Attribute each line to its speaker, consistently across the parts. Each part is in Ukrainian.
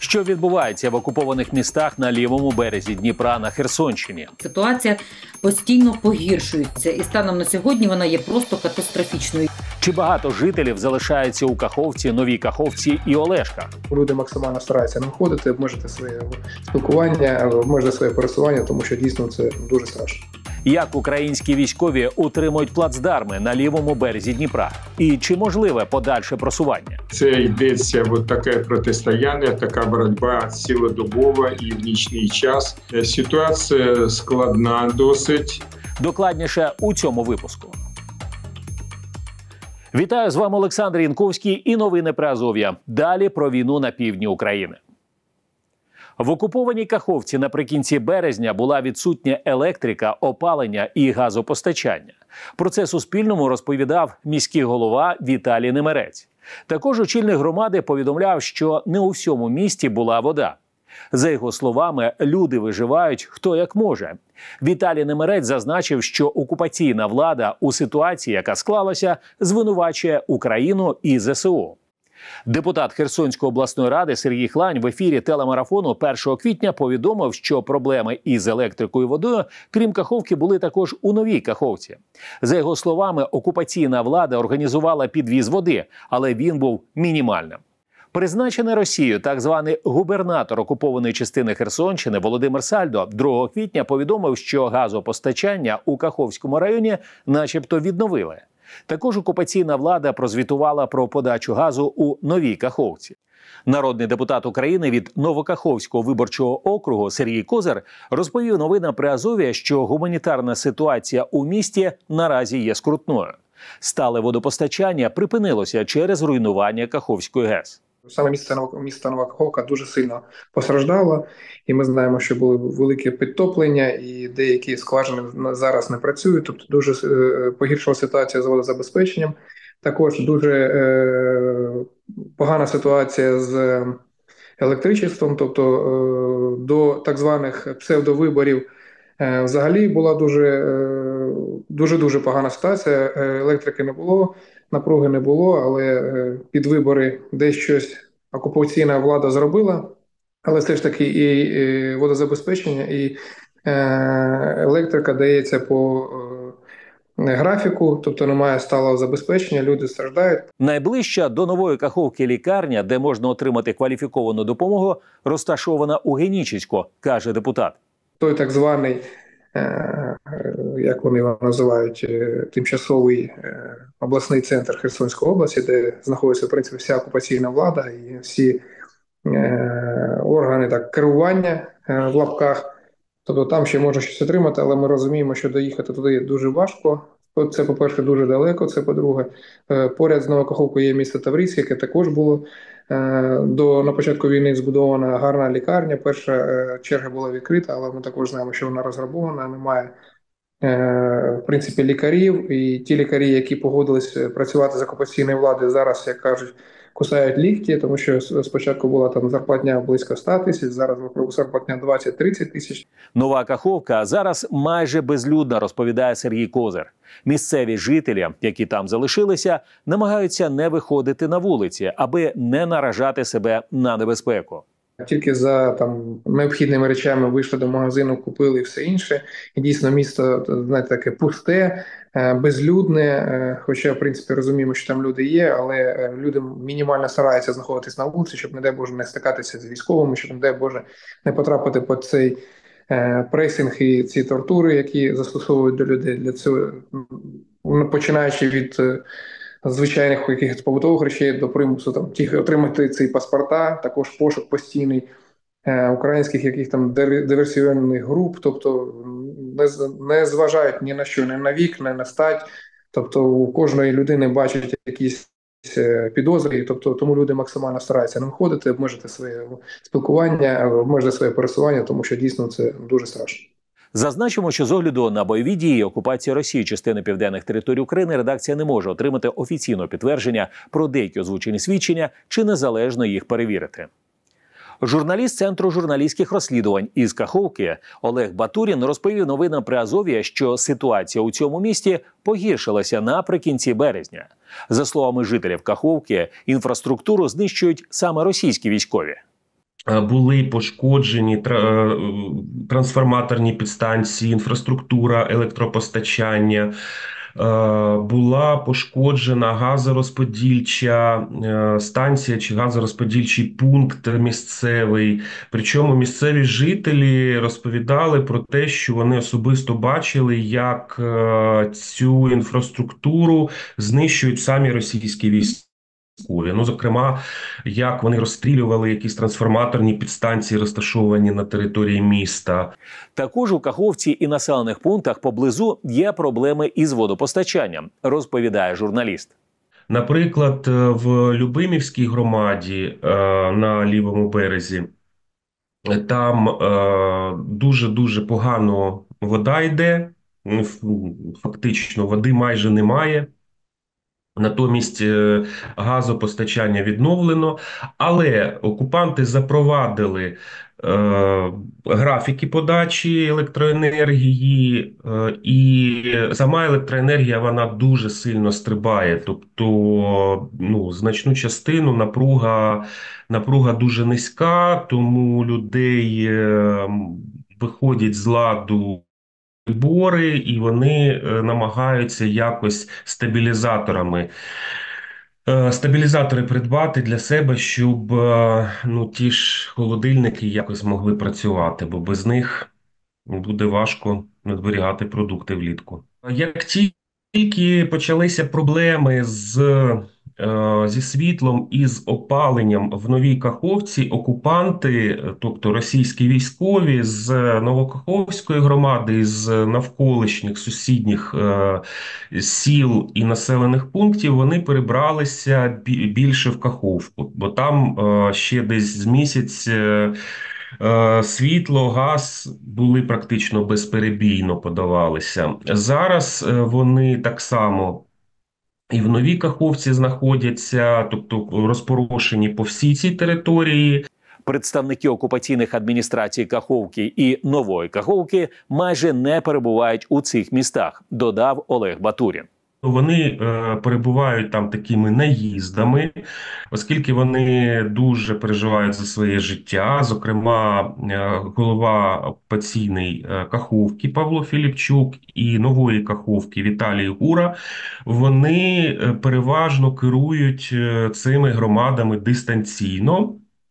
Speaker 1: Що відбувається в окупованих містах на лівому березі Дніпра на Херсонщині?
Speaker 2: Ситуація постійно погіршується, і станом на сьогодні вона є просто катастрофічною.
Speaker 1: Чи багато жителів залишаються у Каховці, Новій Каховці і Олешках?
Speaker 3: Люди максимально стараються не виходити, обмежити своє спілкування, обмежити своє пересування, тому що дійсно це дуже страшно.
Speaker 1: Як українські військові утримують плацдарми на лівому березі Дніпра? І чи можливе подальше просування?
Speaker 4: Це йдеться таке протистояння, така боротьба цілодобова і в нічний час. Ситуація складна досить.
Speaker 1: Докладніше у цьому випуску. Вітаю, з вами Олександр Янковський і новини про Азов'я. Далі про війну на півдні України. В окупованій Каховці наприкінці березня була відсутня електрика, опалення і газопостачання. Про це Суспільному розповідав міський голова Віталій Немерець. Також очільник громади повідомляв, що не у всьому місті була вода. За його словами, люди виживають хто як може. Віталій Немерець зазначив, що окупаційна влада у ситуації, яка склалася, звинувачує Україну і ЗСУ. Депутат Херсонської обласної ради Сергій Хлань в ефірі телемарафону 1 квітня повідомив, що проблеми із електрикою і водою, крім Каховки, були також у Новій Каховці. За його словами, окупаційна влада організувала підвіз води, але він був мінімальним. Призначений Росією так званий губернатор окупованої частини Херсонщини Володимир Сальдо 2 квітня повідомив, що газопостачання у Каховському районі начебто відновили. Також окупаційна влада прозвітувала про подачу газу у Новій Каховці. Народний депутат України від Новокаховського виборчого округу Сергій Козир розповів новинам при Азов'я, що гуманітарна ситуація у місті наразі є скрутною. Стале водопостачання припинилося через руйнування Каховської ГЕС.
Speaker 3: Саме місто Нова Каховка дуже сильно постраждало, і ми знаємо, що були великі підтоплення, і деякі скважини зараз не працюють, тобто дуже погіршила ситуація з водозабезпеченням. Також дуже погана ситуація з електричеством, тобто до так званих псевдовиборів взагалі була дуже погана ситуація, електрики не було. Напруги не було, але під вибори десь щось окупаційна влада зробила, але все ж таки і водозабезпечення, і електрика дається по графіку, тобто немає сталого забезпечення, люди страждають.
Speaker 1: Найближча до Нової Каховки лікарня, де можна отримати кваліфіковану допомогу, розташована у Генічеську, каже депутат.
Speaker 3: Той так званий, як вони його називають, тимчасовий обласний центр Херсонської області, де знаходиться, в принципі, вся окупаційна влада і всі органи керування в лапках. Тобто там ще можна щось отримати, але ми розуміємо, що доїхати туди дуже важко. Це, по-перше, дуже далеко, це, по-друге. Поряд з Новою Каховкою є місто Таврійське, яке також було на початку війни збудована гарна лікарня. Перша черга була відкрита, але ми також знаємо, що вона розграбована, немає в принципі лікарів. І ті лікарі, які погодились працювати з окупаційною владою, зараз, як кажуть, кусають лікті, тому що спочатку була там зарплатня близько 100 тисяч, зараз зарплатня 20-30 тисяч.
Speaker 1: Нова Каховка зараз майже безлюдна, розповідає Сергій Козир. Місцеві жителі, які там залишилися, намагаються не виходити на вулиці, аби не наражати себе на небезпеку.
Speaker 3: Тільки за необхідними речами вийшли до магазину, купили і все інше. І дійсно місто, знаєте, таке пусте, безлюдне, хоча, в принципі, розуміємо, що там люди є, але люди мінімально стараються знаходитись на вулиці, щоб, не дай Боже, не стикатися з військовими, щоб, не дай Боже, не потрапити під цей пресинг і ці тортури, які застосовують до людей. Для цього, починаючи від звичайних якихось побутових речей до примусу отримати ці паспорта, також пошук постійний українських диверсійних груп, тобто не зважають ні на що, ні на вік, ні на стать, тобто у кожної людини бачать якісь підозри, тобто тому люди максимально стараються не виходити, обмежити своє спілкування, обмежити своє пересування, тому що дійсно це дуже страшно.
Speaker 1: Зазначимо, що з огляду на бойові дії окупації Росії частини південних територій України редакція не може отримати офіційного підтвердження про деякі озвучені свідчення чи незалежно їх перевірити. Журналіст Центру журналістських розслідувань із Каховки Олег Батурін розповів новинам при Азов'я, що ситуація у цьому місті погіршилася наприкінці березня. За словами жителів Каховки, інфраструктуру знищують саме російські військові.
Speaker 5: Були пошкоджені трансформаторні підстанції, інфраструктура електропостачання, була пошкоджена газорозподільча станція чи газорозподільчий пункт місцевий. Причому місцеві жителі розповідали про те, що вони особисто бачили, як цю інфраструктуру знищують самі російські війська. Ну, зокрема, як вони розстрілювали якісь трансформаторні підстанції, розташовані на території міста.
Speaker 1: Також у Каховці і населених пунктах поблизу є проблеми із водопостачанням, розповідає журналіст.
Speaker 5: Наприклад, в Любимівській громаді на лівому березі, там дуже-дуже погано вода йде, фактично води майже немає. Натомість газопостачання відновлено, але окупанти запровадили графіки подачі електроенергії, і сама електроенергія вона дуже сильно стрибає. Тобто, значну частину напруга дуже низька, тому людей виходять з ладу прибори, і вони намагаються якось стабілізатори придбати для себе, щоб ті ж холодильники якось могли працювати, бо без них буде важко зберігати продукти влітку. Як тільки почалися проблеми зі світлом і з опаленням в Новій Каховці, окупанти, тобто російські військові з Новокаховської громади, з навколишніх сусідніх сіл і населених пунктів, вони перебралися більше в Каховку, бо там ще десь з місяць світло, газ були практично безперебійно подавалися. Зараз вони так само і в Новій Каховці знаходяться, тобто розпорошені по всій цій території.
Speaker 1: Представники окупаційних адміністрацій Каховки і Нової Каховки майже не перебувають у цих містах, додав Олег Батурін.
Speaker 5: Вони перебувають там такими наїздами, оскільки вони дуже переживають за своє життя. Зокрема, голова окупаційної Каховки Павло Філіпчук і Нової Каховки Віталій Гура, вони переважно керують цими громадами дистанційно,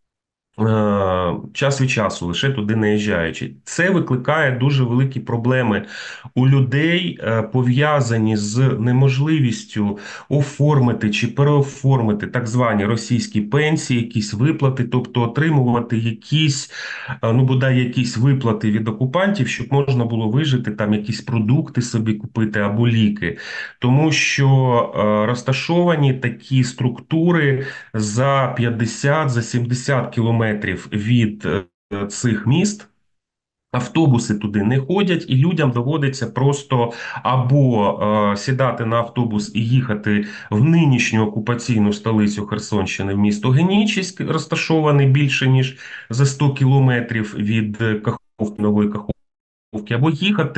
Speaker 5: час від часу, лише туди наїжджаючи. Це викликає дуже великі проблеми у людей, пов'язані з неможливістю оформити чи переоформити так звані російські пенсії, якісь виплати, тобто отримувати бодай якісь виплати від окупантів, щоб можна було вижити, там якісь продукти собі купити або ліки. Тому що розташовані такі структури за 50, за 70 кілометрів від цих міст. Автобуси туди не ходять, і людям доводиться просто або сідати на автобус і їхати в нинішню окупаційну столицю Херсонщини, в місто Генічеськ, розташований більше ніж за 100 кілометрів від Каховки, Нової Каховки, або їхати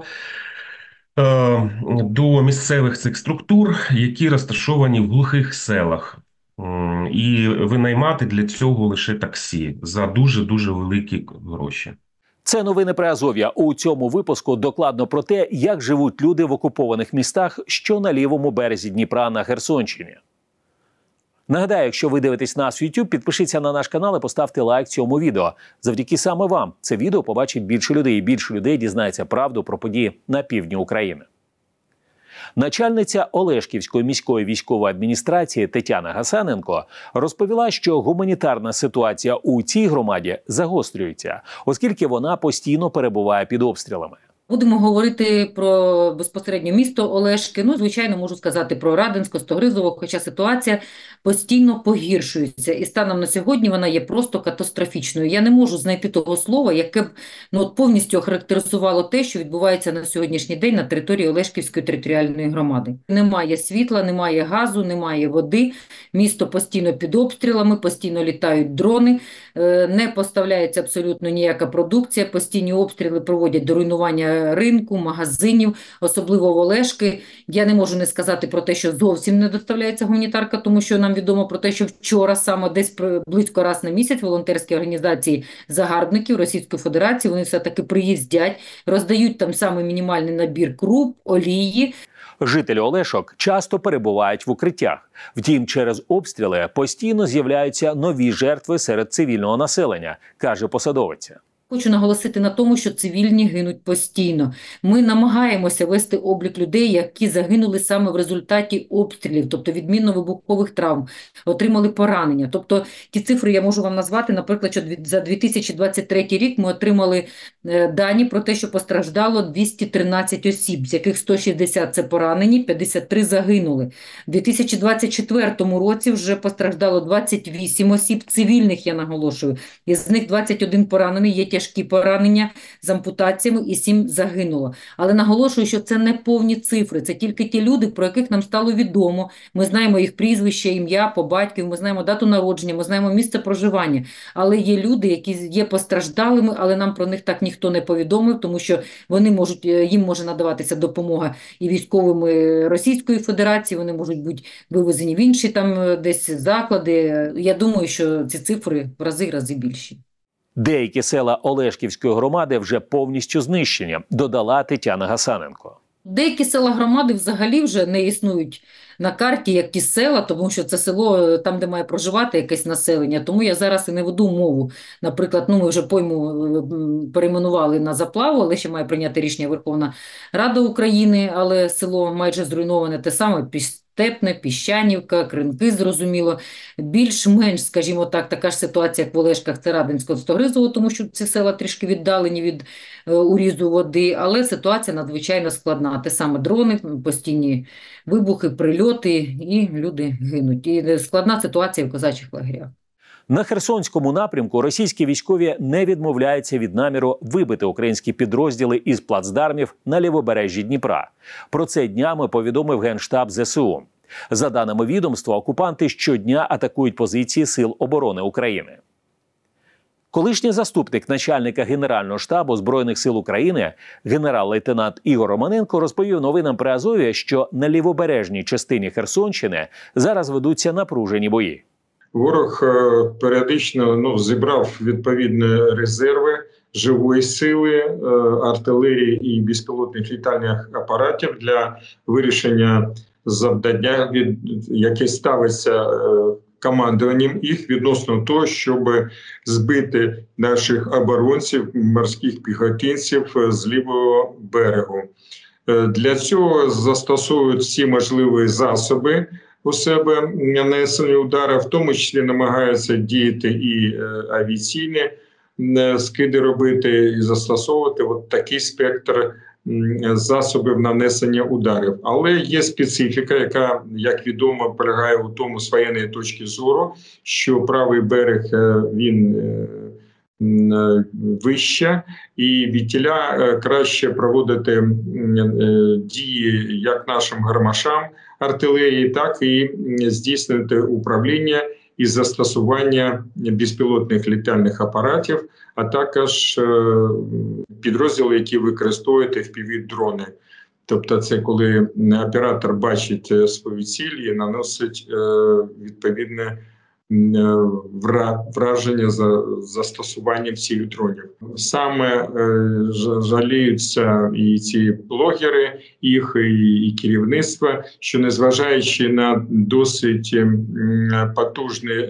Speaker 5: до місцевих цих структур, які розташовані в глухих селах. І винаймати для цього лише таксі за дуже-дуже великі гроші.
Speaker 1: Це новини Приазов'я. У цьому випуску докладно про те, як живуть люди в окупованих містах, що на лівому березі Дніпра на Херсонщині. Нагадаю, якщо ви дивитесь нас в YouTube, підпишіться на наш канал і поставте лайк цьому відео. Завдяки саме вам це відео побачить більше людей, і більше людей дізнається правду про події на півдні України. Начальниця Олешківської міської військової адміністрації Тетяна Гасаненко розповіла, що гуманітарна ситуація у цій громаді загострюється, оскільки вона постійно перебуває під обстрілами.
Speaker 2: Будемо говорити про безпосередньо місто Олешки. Звичайно, можу сказати про Радинську, Стогризово, хоча ситуація постійно погіршується. І станом на сьогодні вона є просто катастрофічною. Я не можу знайти того слова, яке б повністю охарактеризувало те, що відбувається на сьогоднішній день на території Олешківської територіальної громади. Немає світла, немає газу, немає води. Місто постійно під обстрілами, постійно літають дрони, не поставляється абсолютно ніяка продукція, постійні обстріли проводять до руйнування ринку, магазинів, особливо в Олешки. Я не можу не сказати про те, що зовсім не доставляється гуманітарка, тому що нам відомо про те, що вчора саме десь близько раз на місяць волонтерські організації загарбників Російської Федерації, вони все-таки приїздять, роздають там саме мінімальний набір круп, олії.
Speaker 1: Жителі Олешок часто перебувають в укриттях. Втім, через обстріли постійно з'являються нові жертви серед цивільного населення, каже посадовиця.
Speaker 2: Хочу наголосити на тому, що цивільні гинуть постійно. Ми намагаємося вести облік людей, які загинули саме в результаті обстрілів, тобто відмінно-вибухових травм, отримали поранення. Тобто ті цифри я можу вам назвати, наприклад, що за 2023 рік ми отримали дані про те, що постраждало 213 осіб, з яких 160 – це поранені, 53 загинули. У 2024 році вже постраждало 28 осіб, цивільних, я наголошую, із них 21 поранений, є тяжкі поранення з ампутаціями і 7 загинуло. Але наголошую, що це не повні цифри, це тільки ті люди, про яких нам стало відомо. Ми знаємо їх прізвище, ім'я, по батькові, ми знаємо дату народження, ми знаємо місце проживання. Але є люди, які є постраждалими, але нам про них так ніхто не повідомив, тому що їм може надаватися допомога і військовими Російської Федерації, вони можуть бути вивезені в інші там десь заклади. Я думаю, що ці цифри в рази більші.
Speaker 1: Деякі села Олешківської громади вже повністю знищені, додала Тетяна Гасаненко.
Speaker 2: Деякі села громади взагалі вже не існують на карті, як ті села, тому що це село там, де має проживати якесь населення. Тому я зараз і не веду мову. Наприклад, ми вже пойму перейменували на Заплаву, але ще має прийняти рішення Верховна Рада України, але село майже зруйноване те саме, Степне, Піщанівка, Кринки, зрозуміло. Більш-менш, скажімо так, така ж ситуація, як в Олешках, це Радинсько-Стогризово, тому що ці села трішки віддалені від урізу води, але ситуація надзвичайно складна. Те саме дрони, постійні вибухи, прильоти, і люди гинуть. І складна ситуація в козачих лагерях.
Speaker 1: На Херсонському напрямку російські військові не відмовляються від наміру вибити українські підрозділи із плацдармів на лівобережжі Дніпра. Про це днями повідомив Генштаб ЗСУ. За даними відомства, окупанти щодня атакують позиції Сил оборони України. Колишній заступник начальника Генерального штабу Збройних сил України, генерал-лейтенант Ігор Романенко, розповів новинам при Азові, що на лівобережній частині Херсонщини зараз ведуться напружені бої.
Speaker 4: Ворог періодично зібрав відповідні резерви живої сили, артилерії і безпілотних літальних апаратів для вирішення завдання, яке ставиться командуванням їх відносно того, щоб збити наших оборонців, морських піхотинців з лівого берегу. Для цього застосовують всі можливі засоби у себе нанесені удари, в тому числі намагаються діяти і авіаційні скиди робити, і застосовувати такий спектр засобів нанесення ударів. Але є специфіка, яка, як відомо, полягає у тому з воєнної точки зору, що правий берег, він вище, і відтіля краще проводити дії як нашим гармашам артилерії, так і здійснити управління і застосування безпілотних літальних апаратів, а також підрозділи, які використовують FPV-дрони. Тобто це коли оператор бачить свою ціль і наносить відповідне враження за застосуванням цих дронів. Саме жаліються і ці блогери, їх і керівництво, що незважаючи на досить потужні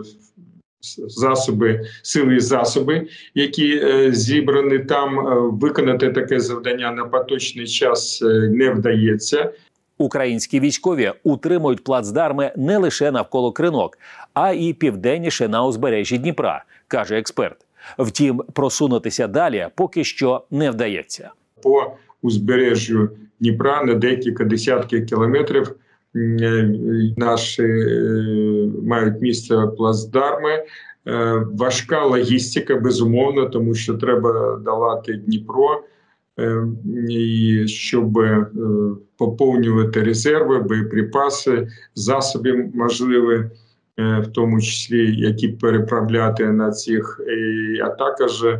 Speaker 4: сили і засоби, які зібрані там, виконати таке завдання на поточний час не вдається.
Speaker 1: Українські військові утримують плацдарми не лише навколо Кринок, а й південніше на узбережжі Дніпра, каже експерт. Втім, просунутися далі поки що не вдається.
Speaker 4: По узбережжю Дніпра на декілька десятків кілометрів наші мають місце плацдарми. Важка логістика, безумовно, тому що треба долати Дніпро, і щоб поповнювати резерви, боєприпаси, засоби можливі, в тому числі, які переправляти на цих, а також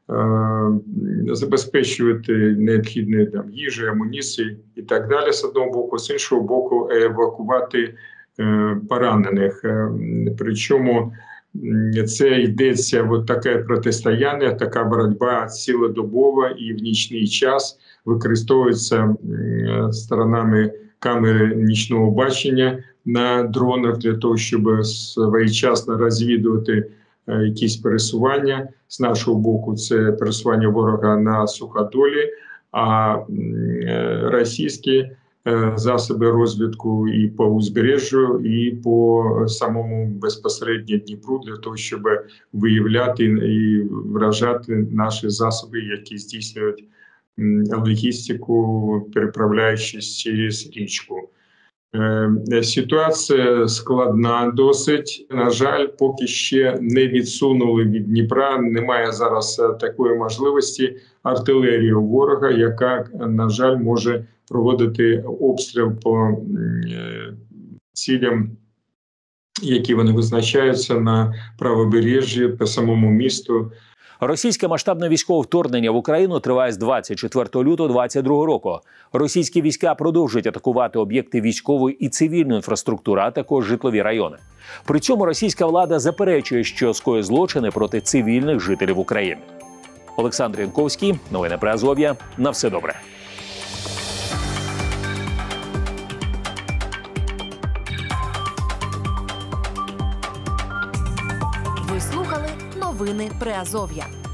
Speaker 4: забезпечувати необхідні там їжі, амуніції і так далі, з одного боку, з іншого боку, евакувати поранених. Причому це йдеться от таке протистояння, така боротьба цілодобова і в нічний час використовується сторонами камери нічного бачення на дронах для того, щоб своєчасно розвідувати якісь пересування. З нашого боку це пересування ворога на суходолі, а російські засоби розвідку і по узбережжю, і по самому безпосередньо Дніпру, для того, щоб виявляти і вражати наші засоби, які здійснюють логістику, переправляючись через річку. Ситуація складна досить. На жаль, поки ще не відсунули від Дніпра. Немає зараз такої можливості артилерії у ворога, яка, на жаль, може проводити обстріл по цілям, які вони визначаються на правобережжі, по самому місту.
Speaker 1: Російське масштабне військове вторгнення в Україну триває з 24 лютого 2022 року. Російські війська продовжують атакувати об'єкти військової і цивільної інфраструктури, а також житлові райони. При цьому російська влада заперечує, що скоює злочини проти цивільних жителів України. Олександр Янковський, новини Приазов'я. На все добре.
Speaker 6: Ви слухали новини Приазов'я.